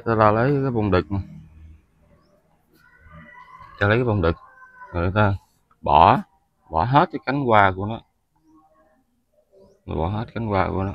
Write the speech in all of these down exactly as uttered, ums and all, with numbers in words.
ta la lấy cái bông đực, ta lấy cái bông đực rồi ta bỏ bỏ hết cái cánh hoa của nó, bỏ hết cánh hoa của nó.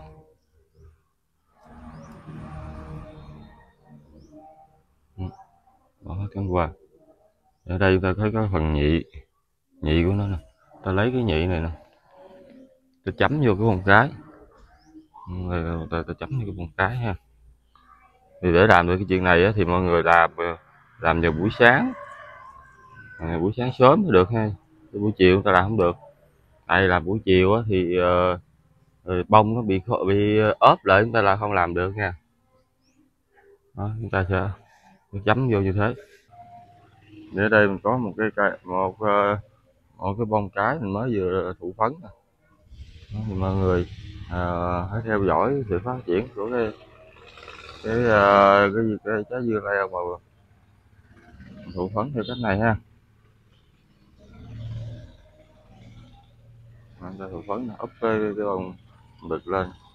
Bỏ hết cánh hoa. Ở đây ta thấy có phần nhị, nhị của nó nè, ta lấy cái nhị này nè, ta chấm vô cái bông cái, rồi ta, ta chấm vô cái bông cái ha. Thì để làm được cái chuyện này á, thì mọi người làm làm vào buổi sáng, à, buổi sáng sớm mới được ha, buổi chiều ta làm không được. Tại là buổi chiều á, thì uh, bông nó bị bị ốp lại, chúng ta là không làm được nha. Đó, chúng ta sẽ chấm vô như thế. Để đây mình có một cái một một cái bông cái mình mới vừa thụ phấn. Đó, thì mọi người à, hãy theo dõi sự phát triển của cái cái uh, cái gì cái trái dưa leo mà thụ phấn theo cách này ha. Mình ta thụ phấn úp cái, cái bông đực lên.